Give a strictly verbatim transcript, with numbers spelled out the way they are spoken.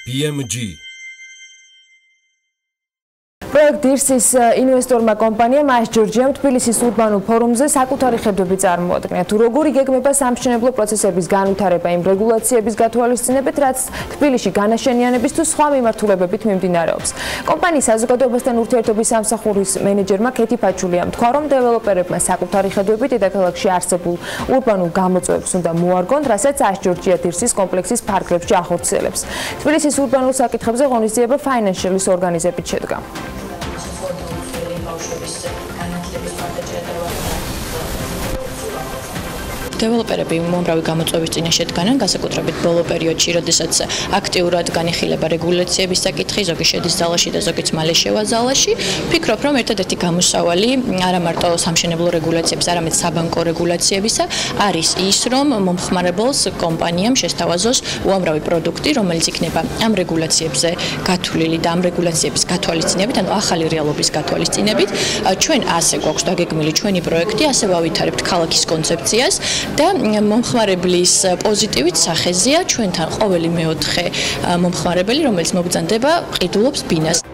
B M G Project DIRS-ის ინვესტორმა კომპანიამ AS Georgiam თბილისის ურბანულ ფორუმზე საკუთარი ხედვები წარმოადგინა. თუ როგორ იგეგმება სამშენებლო პროცესების განვითარება იმ რეგულაციების გათვალისწინებით, რაც თბილისში განაშენიანების თუ სხვა მიმართულებებით მიმდინარეობს. კომპანიის საზოგადოებასთან ურთიერთობის სამსახურის მენეჯერმა ქეთი ფაჩულიამ თქვა, რომ დეველოპერებმა საკუთარი ხედვები დედაქალაქში არსებულ ურბანულ გამოწვევებს უნდა მოარგონ, რასაც AS Georgia DIRS-ის კომპლექსის ფარგლებში ახორციელებს. თბილისის ურბანულ საკითხებზე ღონისძიება Financial-ის ორგანიზებით შედგა. დეველოპერები მომრავი გამოწვევის წინაშე დგანან, განსაკუთრებით ბოლო პერიოდში, როდესაც აქტიურად განიხილება რეგულაციების საკითხი, ზოგი შედის ზალაში და ზოგიც მალე შევა ზალაში. ვფიქრობ, რომ ერთადერთი გამოსავალი არა მარტო სამშენებლო რეგულაციების, არამედ საბანკო რეგულაციებისა არის ის, რომ მომხმარებელს კომპანიამ შესთავაზოს უამრავი პროდუქტი, რომელიც იქნება ამ რეგულაციებზე გათვლილი და ამ რეგულაციების გათვალისწინებით, ანუ ახალი რეალობის გათვალისწინებით. ჩვენ ასე გვაქვს დაგეგმილი ჩვენი პროექტი, ასე ვავითარებთ ქალაქის კონცეფციას. და მომხმარებლის პოზიტივით სახეზეა ჩვენთან ყოველი მეოთხე მომხმარებელი, რომელიც მობრძანდება, ყიდულობს ბინას.